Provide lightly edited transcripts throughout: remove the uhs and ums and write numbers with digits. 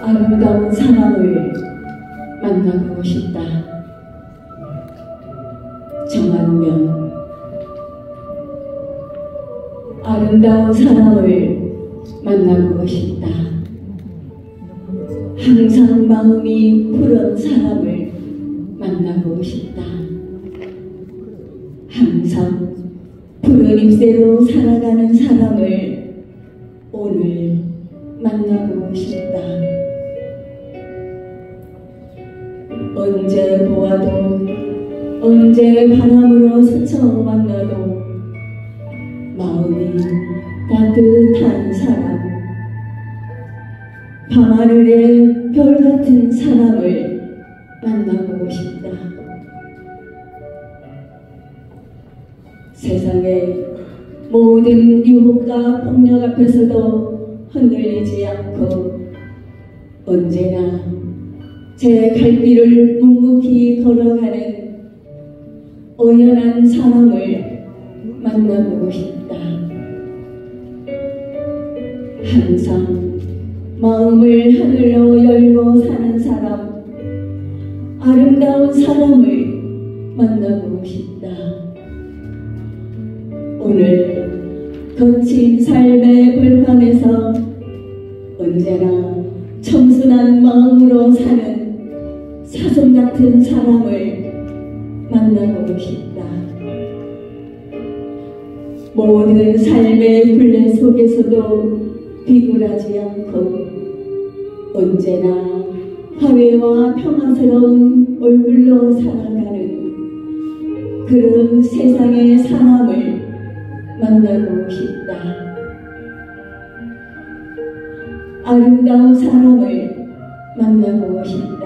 아름다운 사람을 만나보고 싶다. 정한명. 아름다운 사람을 만나보고 싶다. 항상 마음이 푸른 사람을 만나보고 싶다. 항상 푸른 잎새로 살아가는 사람을 오늘 만나보고 싶다. 언제 보아도 언제 바람으로 스쳐 만나도 마음이 따뜻한 사람, 밤하늘의 별같은 사람을 만나보고 싶다. 세상의 모든 유혹과 폭력 앞에서도 흔들리지 않고 언제나 제 갈 길을 묵묵히 걸어가는 오연한 사람을 만나보고 싶다. 항상 마음을 하늘로 열고 사는 사람, 아름다운 사람을 만나보고 싶다. 오늘 거친 삶의 불판에서 언제나 청순한 마음으로 사는 사슴 같은 사람을 만나보고 싶다. 모든 삶의 굴레 속에서도 비굴하지 않고 언제나 화해와 평화스러운 얼굴로 살아가는 그런 세상의 사람을 만나보고 싶다. 아름다운 사람을 만나보고 싶다.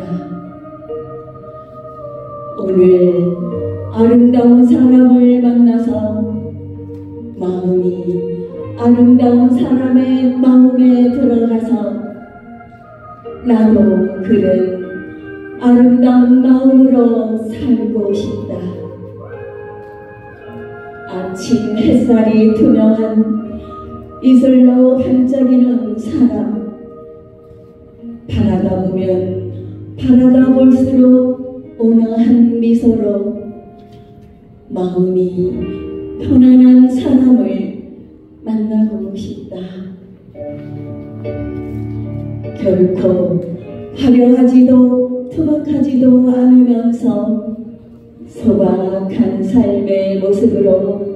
오늘 아름다운 사람을 만나서 마음이 아름다운 사람의 마음에 들어가서 나도 그런 아름다운 마음으로 살고 싶다. 아침 햇살이 투명한 이슬로 반짝이는 사람, 바라다 보면 바라다 볼수록 온화한 미소로 마음이 편안한 사람을 만나보고 싶다. 결코 화려하지도 투박하지도 않으면서 소박한 삶의 모습으로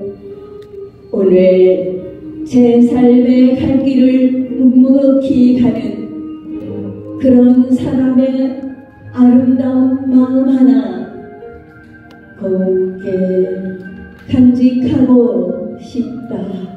오늘 제 삶의 갈 길을 묵묵히 가는 그런 사람의 아름다운 마음 하나 곱게 간직하고 싶다.